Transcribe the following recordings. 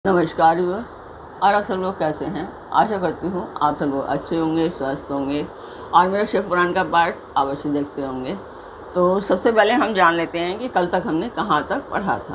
नमस्कार व्यूअर्स। और आप सब लोग कैसे हैं? आशा करती हूँ आप सब लोग अच्छे होंगे, स्वस्थ होंगे और मेरा शिव पुराण का पाठ अवश्य देखते होंगे। तो सबसे पहले हम जान लेते हैं कि कल तक हमने कहाँ तक पढ़ा था।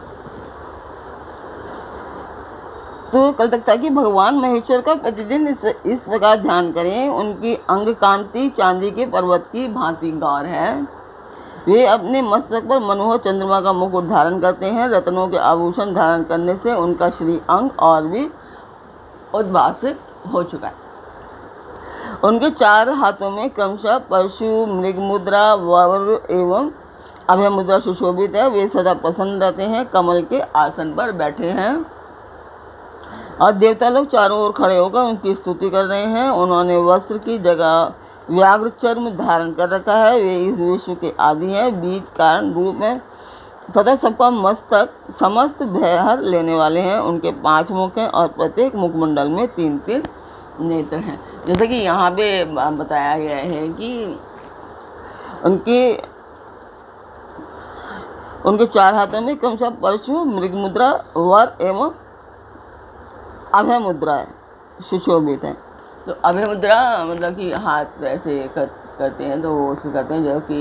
तो कल तक था कि भगवान महेश्वर का प्रतिदिन इस प्रकार ध्यान करें, उनकी अंग कांति चांदी के पर्वत की भांति गौर है। वे अपने मस्तक पर मनोहर चंद्रमा का मुकुट धारण करते हैं। रत्नों के आभूषण धारण करने से उनका श्री अंग और भी उद्भासित हो चुका है। उनके चार हाथों में क्रमशः परशु, मृग मुद्रा, वर एवं अभय मुद्रा सुशोभित है। वे सदा प्रसन्न रहते हैं, कमल के आसन पर बैठे हैं और देवता लोग चारों ओर खड़े होकर उनकी स्तुति कर रहे हैं। उन्होंने वस्त्र की जगह व्याघ्र चर्म धारण कर रखा है। वे इस विश्व के आदि हैं, बीज कारण रूप में तथा सबका मस्तक समस्त भय हर लेने वाले हैं। उनके 5 मुख हैं और प्रत्येक मुखमंडल में 3-3 नेत्र हैं। जैसे कि यहाँ पे बताया गया है कि उनके 4 हाथों में क्रमशः परशु, मृग मुद्रा, वर एवं अभय मुद्रा सुशोभित है। तो अभय मुद्रा मतलब कि हाथ ऐसे करते हैं, तो वो उसको कहते हैं। जो कि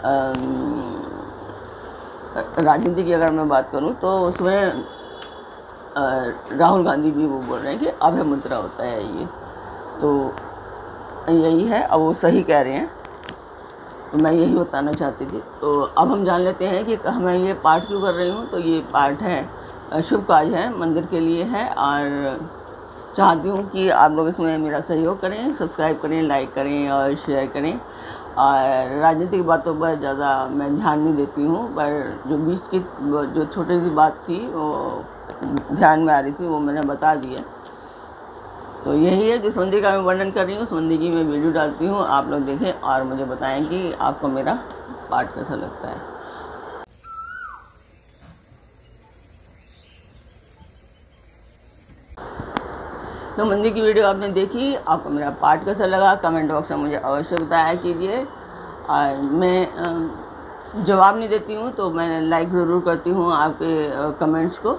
राजनीति की अगर मैं बात करूं तो उसमें राहुल गांधी जी वो बोल रहे हैं कि अभय मुद्रा होता है ये। तो यही है, अब वो सही कह रहे हैं, तो मैं यही बताना चाहती थी। तो अब हम जान लेते हैं कि मैं ये पाठ क्यों कर रही हूँ। तो ये पाठ है, शुभ कार्य है, मंदिर के लिए है और चाहती हूँ कि आप लोग इसमें मेरा सहयोग करें, सब्सक्राइब करें, लाइक करें और शेयर करें। और राजनीतिक बातों पर ज़्यादा मैं ध्यान नहीं देती हूँ, पर जो बीच की जो छोटी सी बात थी वो ध्यान में आ रही थी, वो मैंने बता दिया। तो यही है, जिस मंदिर का मैं वर्णन कर रही हूँ उस मंदिर की मैं वीडियो डालती हूँ, आप लोग देखें और मुझे बताएं कि आपको मेरा पाठ कैसा लगता है। तो मंदिर की वीडियो आपने देखी, आपको मेरा पाठ कैसा लगा कमेंट बॉक्स में मुझे अवश्य बताया कीजिए। और मैं जवाब नहीं देती हूँ तो मैं लाइक ज़रूर करती हूँ आपके कमेंट्स को।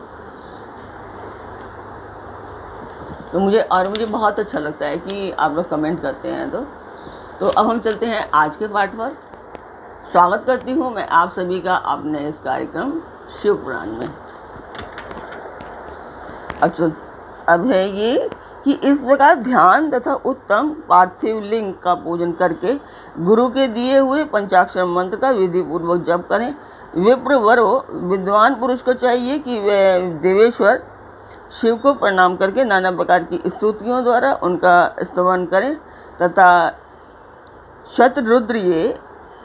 तो मुझे बहुत अच्छा लगता है कि आप लोग कमेंट करते हैं। तो अब हम चलते हैं आज के पाठ पर। स्वागत करती हूँ मैं आप सभी का अपने इस कार्यक्रम शिव पुराण में। अब है ये कि इस प्रकार ध्यान तथा उत्तम पार्थिव लिंग का पूजन करके गुरु के दिए हुए पंचाक्षर मंत्र का विधि पूर्वक जप करें। विप्र वरो विद्वान पुरुष को चाहिए कि वे देवेश्वर शिव को प्रणाम करके नाना प्रकार की स्तुतियों द्वारा उनका स्तवन करें तथा शतरुद्रीय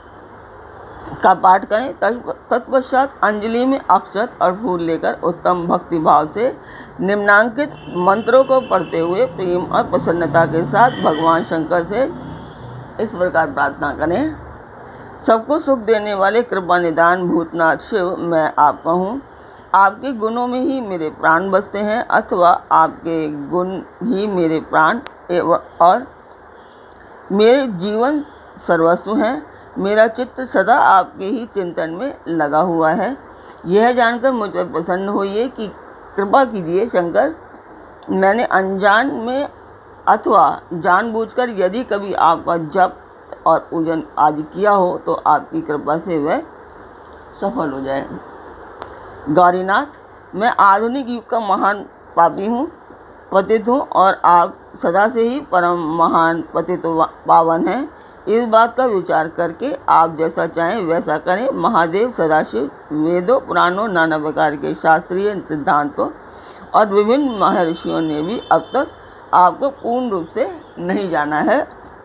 का पाठ करें। तत्पश्चात अंजलि में अक्षत और फूल लेकर उत्तम भक्ति भाव से निम्नांकित मंत्रों को पढ़ते हुए प्रेम और प्रसन्नता के साथ भगवान शंकर से इस प्रकार प्रार्थना करें। सबको सुख देने वाले कृपा निदान भूतनाथ शिव, मैं आपका हूँ। आपके गुणों में ही मेरे प्राण बसते हैं, अथवा आपके गुण ही मेरे प्राण और मेरे जीवन सर्वस्व हैं। मेरा चित्त सदा आपके ही चिंतन में लगा हुआ है। यह जानकर मुझ पर प्रसन्न होइए कि कृपा कीजिए शंकर, मैंने अनजान में अथवा जानबूझकर यदि कभी आपका जप और पूजन आदि किया हो तो आपकी कृपा से वह सफल हो जाए। गौरीनाथ, मैं आधुनिक युग का महान पापी हूँ, पतित हूँ और आप सदा से ही परम महान पतित पावन हैं। इस बात का विचार करके आप जैसा चाहें वैसा करें। महादेव, सदाशिव, वेदों, पुराणों, नाना प्रकार के शास्त्रीय सिद्धांतों और विभिन्न महर्षियों ने भी अब तक आपको पूर्ण रूप से नहीं जाना है।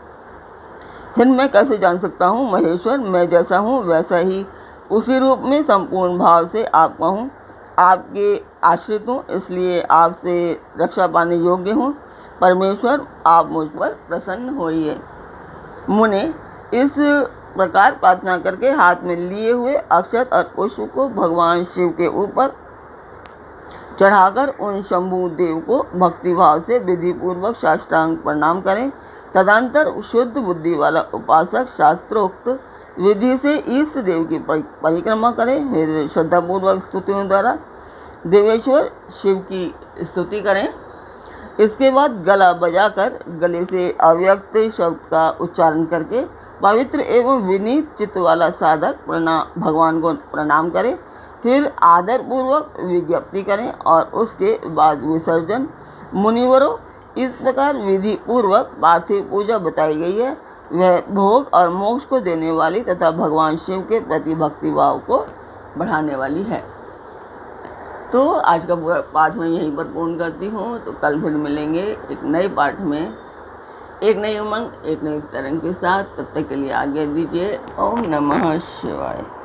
फिर मैं कैसे जान सकता हूँ? महेश्वर, मैं जैसा हूँ वैसा ही उसी रूप में संपूर्ण भाव से आपका हूँ, आपके आश्रित हूँ, इसलिए आपसे रक्षा पाने योग्य हूँ। परमेश्वर, आप मुझ पर प्रसन्न होइए। मुने इस प्रकार प्रार्थना करके हाथ में लिए हुए अक्षत और पुष्प को भगवान शिव के ऊपर चढ़ाकर उन शंभु देव को भक्ति भाव से विधि पूर्वक साष्टांग प्रणाम करें। तदंतर शुद्ध बुद्धि वाला उपासक शास्त्रोक्त विधि से इष्ट देव की परिक्रमा करें। फिर श्रद्धापूर्वक स्तुतियों द्वारा देवेश्वर शिव की स्तुति करें। इसके बाद गला बजाकर गले से अव्यक्त शब्द का उच्चारण करके पवित्र एवं विनीत चित्त वाला साधक भगवान को प्रणाम करें। फिर आदर पूर्वक विज्ञप्ति करें और उसके बाद विसर्जन। मुनिवरों, इस प्रकार विधि पूर्वक पार्थिव पूजा बताई गई है, वह भोग और मोक्ष को देने वाली तथा भगवान शिव के प्रति भक्ति भाव को बढ़ाने वाली है। तो आज का पाठ मैं यहीं पर पूर्ण करती हूँ। तो कल फिर मिलेंगे एक नए पाठ में, एक नई उमंग, एक नई तरंग के साथ। तब तक के लिए आज्ञा दीजिए। ओम नमः शिवाय।